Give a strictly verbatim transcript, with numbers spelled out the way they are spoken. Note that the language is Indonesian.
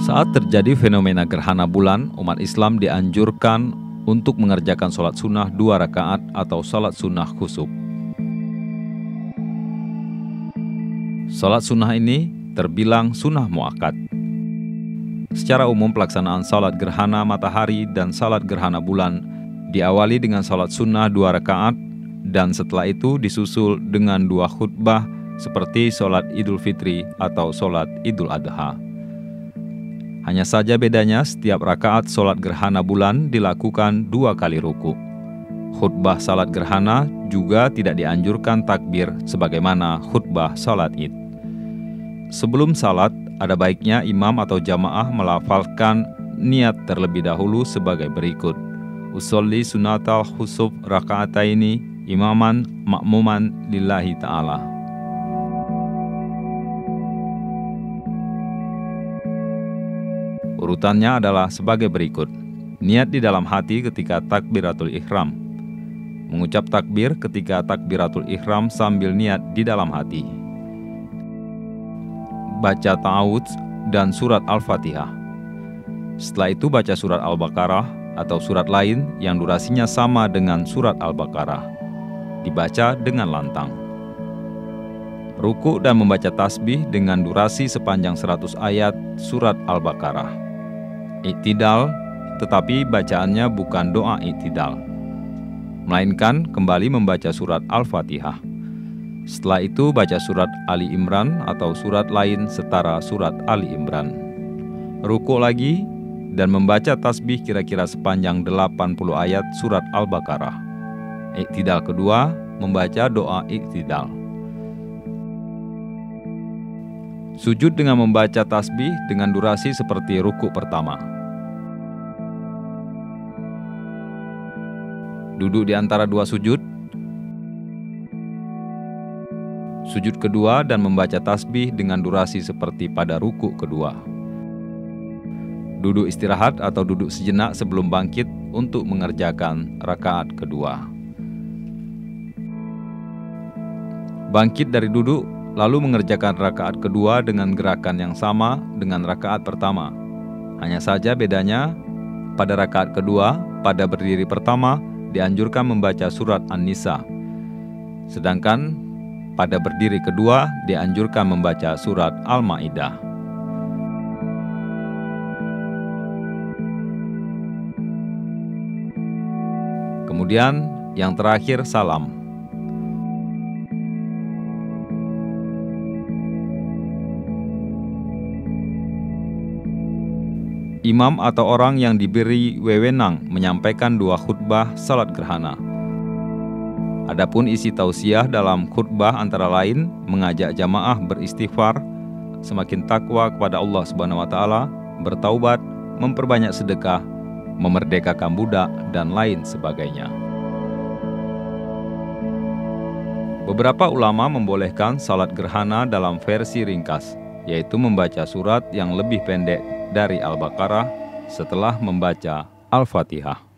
Saat terjadi fenomena gerhana bulan, umat Islam dianjurkan untuk mengerjakan sholat sunnah dua rakaat atau sholat sunnah khusuf. Sholat sunnah ini terbilang sunnah muakkad. Secara umum pelaksanaan sholat gerhana matahari dan sholat gerhana bulan diawali dengan sholat sunnah dua rakaat dan setelah itu disusul dengan dua khutbah seperti sholat Idul Fitri atau sholat Idul Adha. Hanya saja bedanya setiap rakaat sholat gerhana bulan dilakukan dua kali ruku. Khutbah sholat gerhana juga tidak dianjurkan takbir sebagaimana khutbah sholat id. Sebelum salat, ada baiknya imam atau jamaah melafalkan niat terlebih dahulu sebagai berikut. Usolli sunatal khusuf rakaataini imaman makmuman lillahi ta'ala. Urutannya adalah sebagai berikut. Niat di dalam hati ketika takbiratul ihram. Mengucap takbir ketika takbiratul ihram sambil niat di dalam hati. Baca ta'awudz dan surat Al-Fatihah. Setelah itu baca surat Al-Baqarah atau surat lain yang durasinya sama dengan surat Al-Baqarah. Dibaca dengan lantang. Ruku dan membaca tasbih dengan durasi sepanjang seratus ayat surat Al-Baqarah. Iktidal, tetapi bacaannya bukan doa iktidal, melainkan kembali membaca surat Al-Fatihah. Setelah itu baca surat Ali Imran atau surat lain setara surat Ali Imran. Ruku lagi dan membaca tasbih kira-kira sepanjang delapan puluh ayat surat Al-Baqarah. Iktidal kedua, membaca doa iktidal. Sujud dengan membaca tasbih dengan durasi seperti ruku pertama. Duduk di antara dua sujud. Sujud kedua dan membaca tasbih dengan durasi seperti pada ruku kedua. Duduk istirahat atau duduk sejenak sebelum bangkit untuk mengerjakan rakaat kedua. Bangkit dari duduk lalu mengerjakan rakaat kedua dengan gerakan yang sama dengan rakaat pertama. Hanya saja bedanya, pada rakaat kedua, pada berdiri pertama, dianjurkan membaca surat An-Nisa. Sedangkan pada berdiri kedua, dianjurkan membaca surat Al-Ma'idah. Kemudian, yang terakhir, salam. Imam atau orang yang diberi wewenang menyampaikan dua khutbah salat gerhana. Adapun isi tausiah dalam khutbah antara lain mengajak jamaah beristighfar, semakin takwa kepada Allah Subhanahu wa taala, bertaubat, memperbanyak sedekah, memerdekakan budak dan lain sebagainya. Beberapa ulama membolehkan salat gerhana dalam versi ringkas, yaitu membaca surat yang lebih pendek dari Al-Baqarah setelah membaca Al-Fatihah.